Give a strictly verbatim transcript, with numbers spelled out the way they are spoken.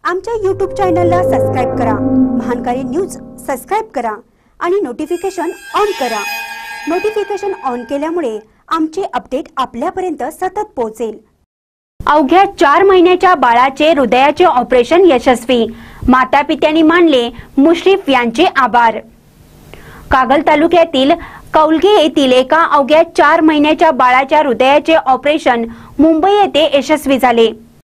आमच्या यूट्यूब चॅनलला सबस्क्राइब करा, महानकारी न्यूज सबस्क्राइब करा आणि नोटिफिकेशन ऑन करा। नोटिफिकेशन ऑन केल्यामुळे आमचे अपडेट आपल्यापर्यंत सतत पोहोचेल। अवघ्या चार महिन्याच्या बाळाचे हृदयाचे ऑपरेशन यशस्वी, मातापित्यांनी मानले मुश्रीफ यांचे आभार। कागल तालुक्यातील कौलगी येथील एका अवघ्या चार महिन्याच्या बाळाच्या हृदयाचे ऑपरेशन मुंबई येथे यशस्वी झाले।